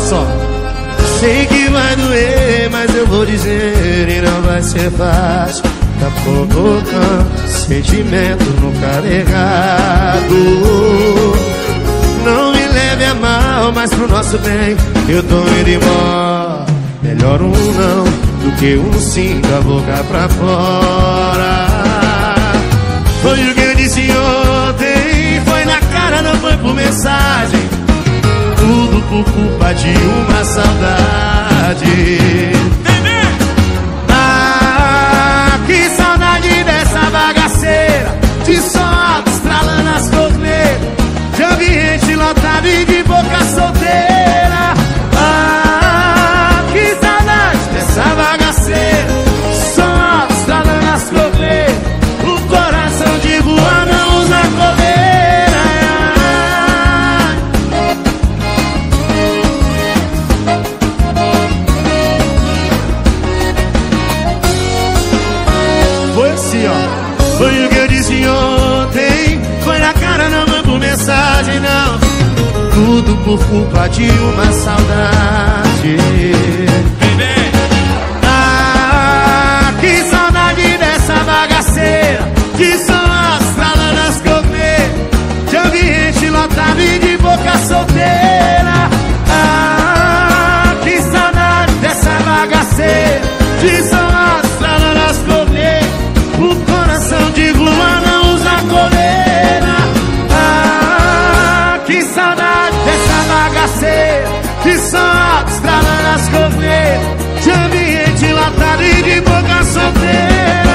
só. Sei que vai doer, mas eu vou dizer e não vai ser fácil. Tá provocando sentimento no carregado. Não me leve a mal, mas pro nosso bem eu tô indo embora. Melhor um não do que um sim da boca pra fora. Foi o que eu disse ontem, foi na cara, não foi por mensagem. Tudo por culpa de uma saudade. Ah, que saudade dessa bagaceira, de som alto estralando as cornetas, de ambiente lotado e de boca solteira. Ah, que saudade dessa bagaceira, som alto estralando as cornetas, o coração de voar não usa coveira. Foi assim, ó. Foi o que eu disse ontem, foi na cara, não foi por mensagem, não. Tudo por culpa de uma saudade. Ah, que saudade dessa bagaceira, de som estralando as cornetas, de ambiente lotado e de boca solteira. Ah, que saudade dessa bagaceira, de som estralando as cornetas, o coração de lua não usa coleira. Ah, que saudade dessa bagaceira, de som estralando as cornetas, de ambiente lotado e de boca solteira.